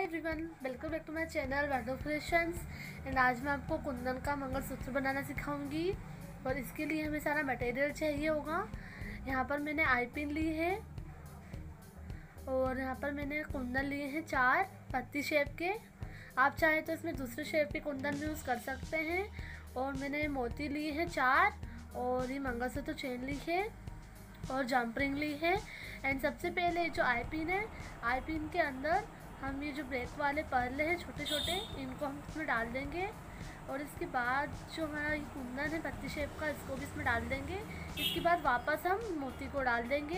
Everyone, welcome back to my channel border creations. And आज मैं आपको कुंदन का मंगलसूत्र बनाना सिखाऊंगी। और इसके लिए हमें सारा मटेरियल चाहिए होगा। यहाँ पर मैंने आई पिन ली है और यहाँ पर मैंने कुंदन लिए हैं 4 पत्ती शेप के। आप चाहे तो इसमें दूसरे शेप के कुंदन भी यूज़ कर सकते हैं। और मैंने मोती लिए हैं 4 और ये मंगलसूत्र चेन ली है और जंप रिंग ली है। एंड सबसे पहले जो आई पिन है, आई पिन के अंदर हम ये जो ब्रेक वाले पर्ले हैं छोटे छोटे, इनको हम इसमें डाल देंगे। और इसके बाद जो हमारा ये कुंदन है पत्ती शेप का, इसको भी इसमें डाल देंगे। इसके बाद वापस हम मोती को डाल देंगे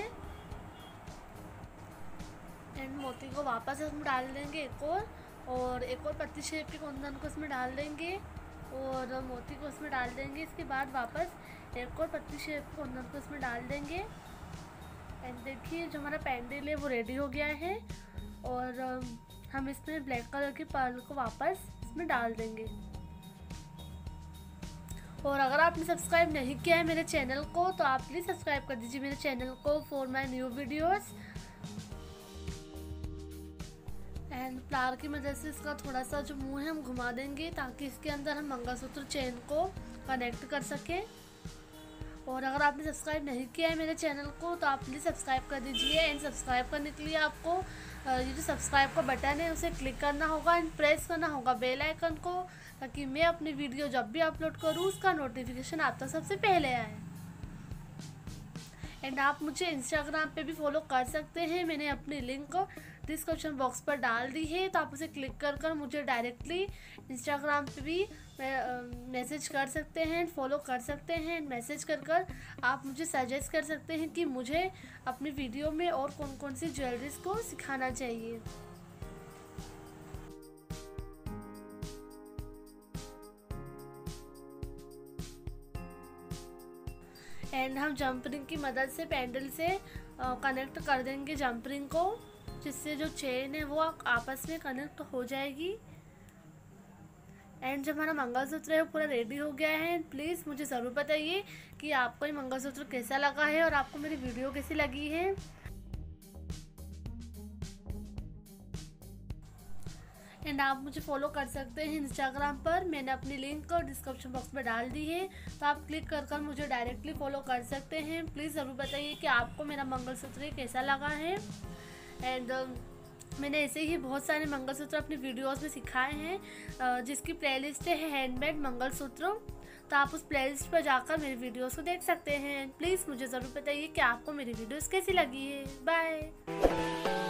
एंड मोती को वापस हम डाल देंगे और एक और पत्ती शेप के कुंदन को इसमें डाल देंगे और मोती को इसमें डाल देंगे। इसके बाद वापस एक और पत्ती शेप के कुंदन को इसमें डाल देंगे। एंड देखिए जो हमारा पेंडल है वो रेडी हो गया है। और हम इसमें ब्लैक कलर के पर्ल को वापस इसमें डाल देंगे। और अगर आपने सब्सक्राइब नहीं किया है मेरे चैनल को तो आप प्लीज़ सब्सक्राइब कर दीजिए मेरे चैनल को for my new videos. And प्लार की मदद से इसका थोड़ा सा जो मुंह है हम घुमा देंगे ताकि इसके अंदर हम मंगलसूत्र चेन को कनेक्ट कर सकें। और अगर आपने सब्सक्राइब नहीं किया है मेरे चैनल को तो आप प्लीज़ सब्सक्राइब कर दीजिए। एंड सब्सक्राइब करने के लिए आपको ये जो सब्सक्राइब का बटन है उसे क्लिक करना होगा एंड प्रेस करना होगा बेल आइकन को, ताकि मैं अपनी वीडियो जब भी अपलोड करूँ उसका नोटिफिकेशन आप तक सबसे पहले आए। एंड आप मुझे इंस्टाग्राम पे भी फॉलो कर सकते हैं। मैंने अपनी लिंक डिस्क्रिप्शन बॉक्स पर डाल दी है, तो आप उसे क्लिक कर मुझे डायरेक्टली इंस्टाग्राम पे भी मैसेज कर सकते हैं, फॉलो कर सकते हैं। मैसेज कर आप मुझे सजेस्ट कर सकते हैं कि मुझे अपनी वीडियो में और कौन कौन सी ज्वेलरीज को सिखाना चाहिए। एंड हम जंप रिंग की मदद से पेंडल से कनेक्ट कर देंगे जंप रिंग को, जिससे जो चेन है वो आपस में कनेक्ट हो जाएगी। एंड जब हमारा मंगलसूत्र है वो पूरा रेडी हो गया है। प्लीज़ मुझे ज़रूर बताइए कि आपको ये मंगलसूत्र कैसा लगा है और आपको मेरी वीडियो कैसी लगी है। एंड आप मुझे फॉलो कर सकते हैं इंस्टाग्राम पर, मैंने अपनी लिंक डिस्क्रिप्शन बॉक्स में डाल दी है, तो आप क्लिक कर मुझे डायरेक्टली फॉलो कर सकते हैं। प्लीज़ ज़रूर बताइए कि आपको मेरा मंगलसूत्र कैसा लगा है। एंड मैंने ऐसे ही बहुत सारे मंगलसूत्र अपनी वीडियोस में सिखाए हैं, जिसकी प्लेलिस्ट है हैंडमेड मंगलसूत्र, तो आप उस प्लेलिस्ट पर जाकर मेरी वीडियोस को देख सकते हैं। प्लीज़ मुझे ज़रूर बताइए कि आपको मेरी वीडियोस कैसी लगी है। बाय।